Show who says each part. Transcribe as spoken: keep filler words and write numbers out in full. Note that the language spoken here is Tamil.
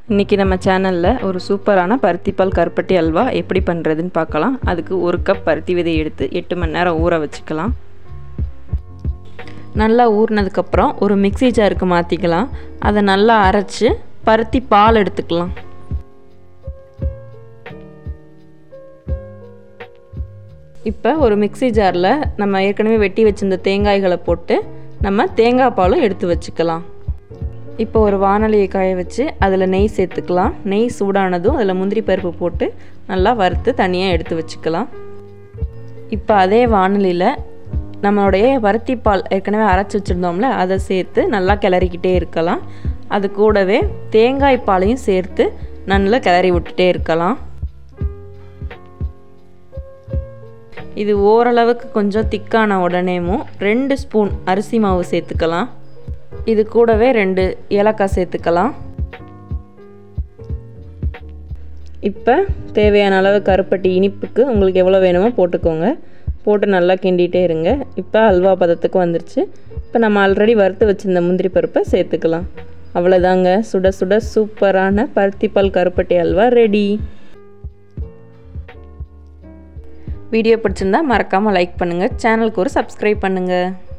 Speaker 1: இன்றைக்கி நம்ம சேனலில் ஒரு சூப்பரான பருத்திப்பால் கருப்பட்டி அல்வா எப்படி பண்ணுறதுன்னு பார்க்கலாம். அதுக்கு ஒரு கப் பருத்தி விதை எடுத்து எட்டு மணி நேரம் ஊற வச்சுக்கலாம். நல்லா ஊறினதுக்கப்புறம் ஒரு மிக்ஸி ஜாருக்கு மாற்றிக்கலாம். அதை நல்லா அரைச்சி பருத்தி பால் எடுத்துக்கலாம். இப்போ ஒரு மிக்ஸி ஜாரில் நம்ம ஏற்கனவே வெட்டி வச்சிருந்த தேங்காய்களை போட்டு நம்ம தேங்காய் பாலும் எடுத்து வச்சுக்கலாம். இப்போ ஒரு வாணலியை காய வச்சு அதில் நெய் சேர்த்துக்கலாம். நெய் சூடானதும் அதில் முந்திரி பருப்பு போட்டு நல்லா வறுத்து தனியாக எடுத்து வச்சுக்கலாம். இப்போ அதே வாணலியில் நம்மளுடைய பருத்தி பால் ஏற்கனவே அரைச்சி வச்சுருந்தோம்ல அதை சேர்த்து நல்லா கிளறிக்கிட்டே இருக்கலாம். அது கூடவே தேங்காய் பாலையும் சேர்த்து நல்லா கிளறி விட்டுட்டே இருக்கலாம். இது ஓரளவுக்கு கொஞ்சம் திக்கான உடனேவும் ரெண்டு ஸ்பூன் அரிசி மாவு சேர்த்துக்கலாம். இது கூடவே ரெண்டு ஏலக்காய் சேர்த்துக்கலாம். இப்போ தேவையான அளவு கருப்பட்டி இனிப்புக்கு உங்களுக்கு எவ்வளோ வேணுமோ போட்டுக்கோங்க. போட்டு நல்லா கிண்டிகிட்டே இருங்க. இப்போ அல்வா பதத்துக்கு வந்துருச்சு. இப்போ நம்ம ஆல்ரெடி வறுத்து வச்சுருந்த முந்திரி பருப்பை சேர்த்துக்கலாம். அவ்வளோதாங்க, சுட சுட சூப்பரான பருத்திப்பால் கருப்பட்டி அல்வா ரெடி. வீடியோ பிடிச்சிருந்தா மறக்காமல் லைக் பண்ணுங்கள். சேனலுக்கு ஒரு சப்ஸ்கிரைப் பண்ணுங்கள்.